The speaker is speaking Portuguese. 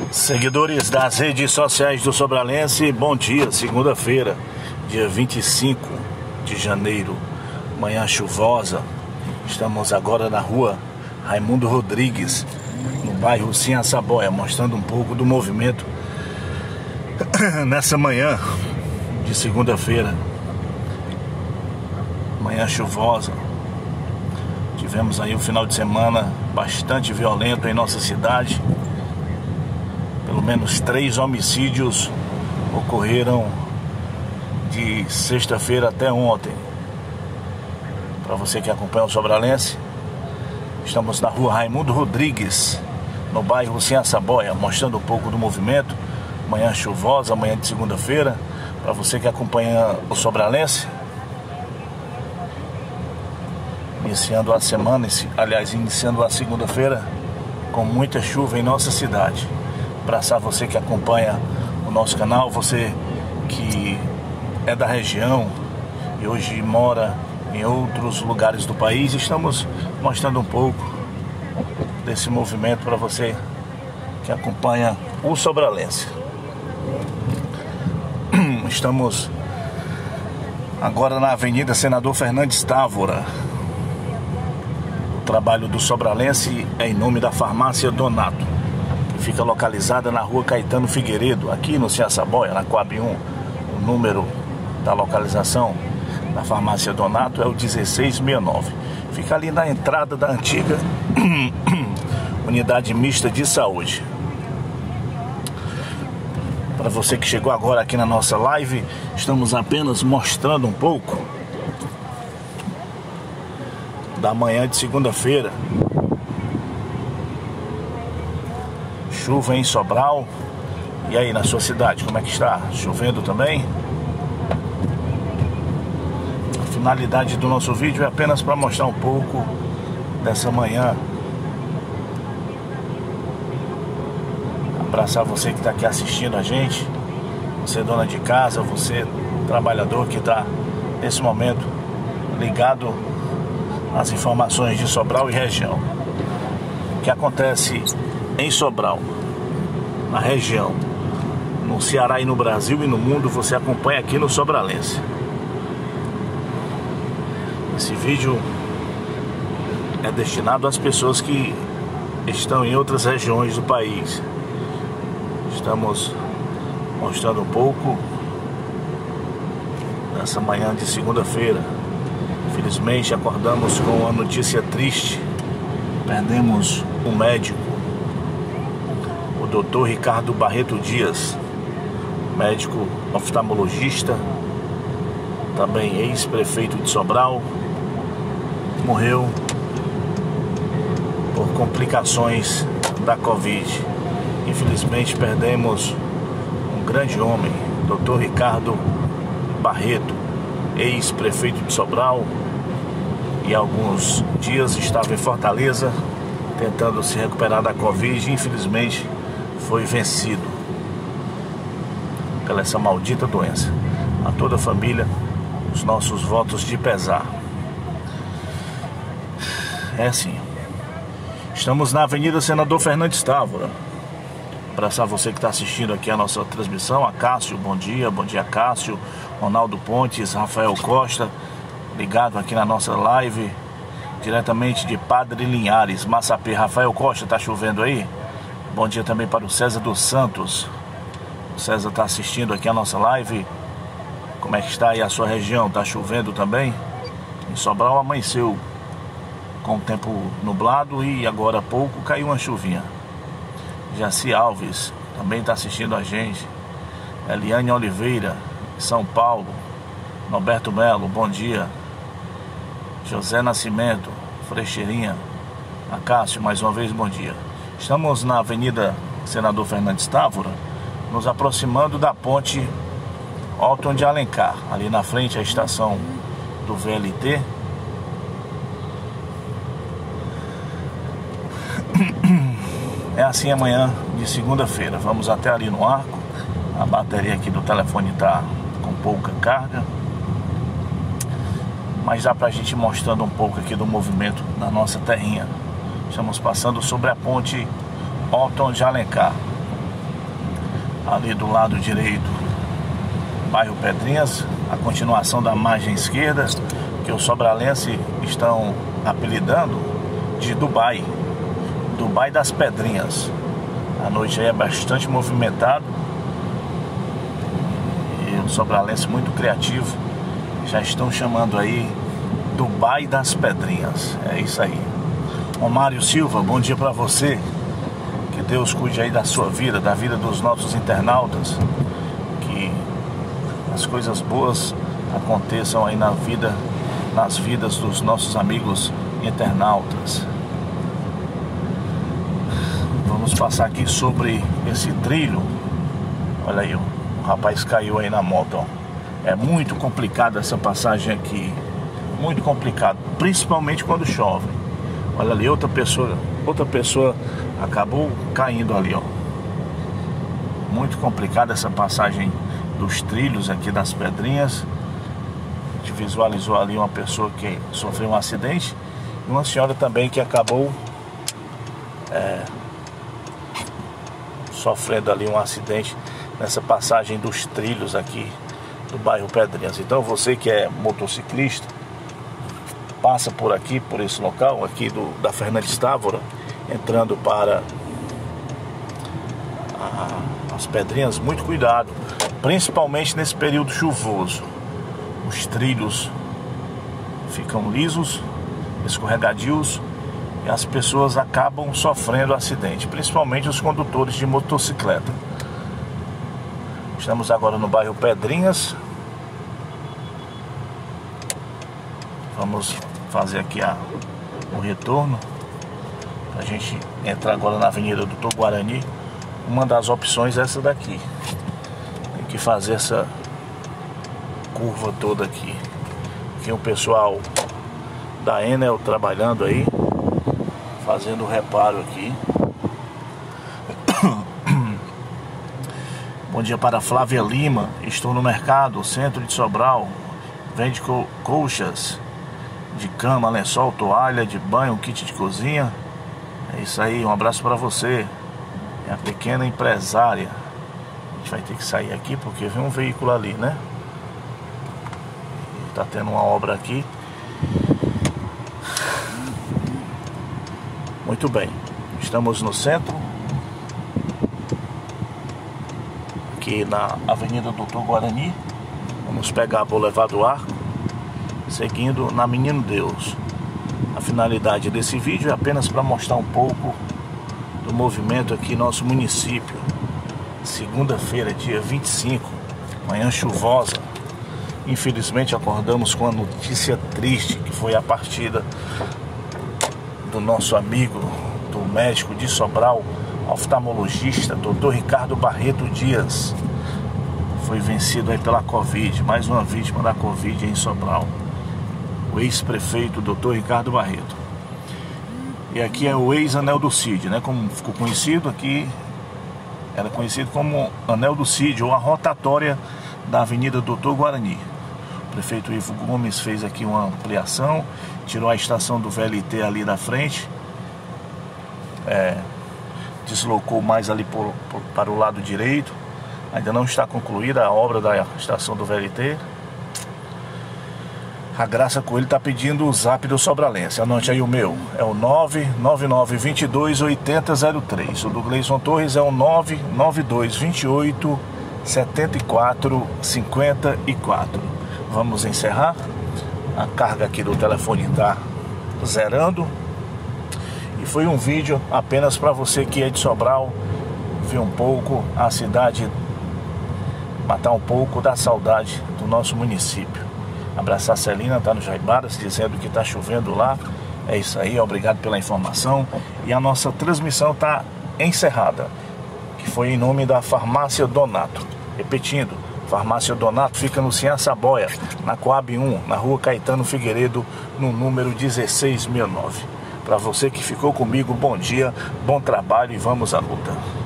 Seguidores das redes sociais do Sobralense, bom dia, segunda-feira, dia 25 de janeiro, manhã chuvosa. Estamos agora na rua Raimundo Rodrigues, no bairro Sinhaçaboia, mostrando um pouco do movimento nessa manhã de segunda-feira, manhã chuvosa. Tivemos aí um final de semana bastante violento em nossa cidade. Pelo menos 3 homicídios ocorreram de sexta-feira até ontem. Para você que acompanha o Sobralense, estamos na rua Raimundo Rodrigues, no bairro Sinhaçaboia, mostrando um pouco do movimento. Manhã chuvosa, manhã de segunda-feira. Para você que acompanha o Sobralense, iniciando a semana, iniciando a segunda-feira com muita chuva em nossa cidade. Abraçar você que acompanha o nosso canal, você que é da região e hoje mora em outros lugares do país. Estamos mostrando um pouco desse movimento para você que acompanha o Sobralense. Estamos agora na Avenida Senador Fernandes Távora. O trabalho do Sobralense é em nome da Farmácia Donato. Fica localizada na rua Caetano Figueiredo, aqui no Sinhaçaboia, na Coab 1. O número da localização da Farmácia Donato é o 1669. Fica ali na entrada da antiga Unidade Mista de Saúde. Para você que chegou agora aqui na nossa live, estamos apenas mostrando um pouco da manhã de segunda-feira. Chuva em Sobral. E aí, na sua cidade, como é que está? Chovendo também? A finalidade do nosso vídeo é apenas para mostrar um pouco dessa manhã. Abraçar você que está aqui assistindo a gente. Você dona de casa, você trabalhador que está nesse momento ligado às informações de Sobral e região. O que acontece em Sobral, na região, no Ceará e no Brasil e no mundo, você acompanha aqui no Sobralense. Esse vídeo é destinado às pessoas que estão em outras regiões do país. Estamos mostrando um pouco nessa manhã de segunda-feira. Infelizmente acordamos com uma notícia triste. Perdemos um médico, o Dr. Ricardo Barreto Dias, médico oftalmologista, também ex-prefeito de Sobral. Morreu por complicações da Covid. Infelizmente perdemos um grande homem, Dr. Ricardo Barreto, ex-prefeito de Sobral, e há alguns dias estava em Fortaleza tentando se recuperar da Covid e infelizmente foi vencido pela essa maldita doença. A toda a família, os nossos votos de pesar. É assim. Estamos na Avenida Senador Fernandes Távora. Abraçar você que está assistindo aqui a nossa transmissão. A Cássio, bom dia Cássio. Ronaldo Pontes, Rafael Costa, ligado aqui na nossa live, diretamente de Padre Linhares, Massapê. Rafael Costa, tá chovendo aí? Bom dia também para o César dos Santos. O César está assistindo aqui a nossa live. Como é que está aí a sua região? Tá chovendo também? Em Sobral amanheceu com o tempo nublado e agora há pouco caiu uma chuvinha. Jaci Alves também está assistindo a gente. Eliane Oliveira, São Paulo. Norberto Melo, bom dia. José Nascimento, Frecheirinha. Acácio, mais uma vez, bom dia. Estamos na Avenida Senador Fernandes Távora, nos aproximando da ponte Otton de Alencar. Ali na frente a estação do VLT. É assim amanhã de segunda-feira. Vamos até ali no Arco. A bateria aqui do telefone está com pouca carga, mas dá pra gente ir mostrando um pouco aqui do movimento na nossa terrinha. Estamos passando sobre a ponte Otton de Alencar. ali do lado direito, bairro Pedrinhas, a continuação da margem esquerda, que os sobralenses estão apelidando de Dubai das Pedrinhas. A noite aí é bastante movimentado e os sobralenses muito criativos já estão chamando aí Dubai das Pedrinhas. É isso aí. Romário Silva, bom dia para você. Que Deus cuide aí da sua vida, da vida dos nossos internautas, que as coisas boas aconteçam aí nas vidas dos nossos amigos internautas. Vamos passar aqui sobre esse trilho. Olha aí, o rapaz caiu aí na moto, ó. É muito complicado essa passagem aqui, muito complicado, principalmente quando chove. Olha ali, outra pessoa acabou caindo ali, ó. Muito complicada essa passagem dos trilhos aqui das Pedrinhas. A gente visualizou ali uma pessoa que sofreu um acidente e uma senhora também que acabou sofrendo ali um acidente nessa passagem dos trilhos aqui do bairro Pedrinhas. Então você que é motociclista, passa por aqui, por esse local aqui da Fernandes Távora, entrando para as Pedrinhas, muito cuidado, principalmente nesse período chuvoso. Os trilhos ficam lisos, escorregadios, e as pessoas acabam sofrendo acidente, principalmente os condutores de motocicleta. Estamos agora no bairro Pedrinhas. Vamos fazer aqui o retorno, a gente entrar agora na Avenida Doutor Guarani. Uma das opções é essa daqui. Tem que fazer essa curva toda aqui. Tem o pessoal da Enel trabalhando aí, fazendo o reparo aqui. Bom dia para Flávia Lima. Estou no mercado, centro de Sobral. Vende colchas de cama, lençol, toalha de banho, kit de cozinha. É isso aí, um abraço para você. É a pequena empresária. A gente vai ter que sair aqui porque vem um veículo ali, né? Tá tendo uma obra aqui. Muito bem, estamos no centro, aqui na Avenida Doutor Guarani. Vamos pegar a Boulevard do Arco, seguindo na Menino Deus. A finalidade desse vídeo é apenas para mostrar um pouco do movimento aqui no nosso município. Segunda-feira, dia 25, manhã chuvosa. Infelizmente acordamos com a notícia triste, que foi a partida do nosso amigo, do médico de Sobral, oftalmologista, Dr. Ricardo Barreto Dias. Foi vencido aí pela Covid, mais uma vítima da Covid em Sobral. O ex-prefeito Dr. Ricardo Barreto. E aqui é o ex-Anel do Cid, né? Como ficou conhecido aqui, era conhecido como Anel do Cid, ou a rotatória da Avenida Doutor Guarani. O prefeito Ivo Gomes fez aqui uma ampliação, tirou a estação do VLT ali da frente, deslocou mais ali para o lado direito. Ainda não está concluída a obra da estação do VLT. A Graça Coelho está pedindo o zap do Sobralense. Anote aí o meu, é o 999228003. O do Gleison Torres é o 992287454. Vamos encerrar. A carga aqui do telefone está zerando. E foi um vídeo apenas para você que é de Sobral ver um pouco a cidade, matar um pouco da saudade do nosso município. Abraçar a Celina, tá no Jaibaras, dizendo que tá chovendo lá. É isso aí, obrigado pela informação. E a nossa transmissão tá encerrada, que foi em nome da Farmácia Donato. Repetindo, Farmácia Donato fica no Cian Saboia, na Coab 1, na rua Caetano Figueiredo, no número 1669. Para você que ficou comigo, bom dia, bom trabalho e vamos à luta.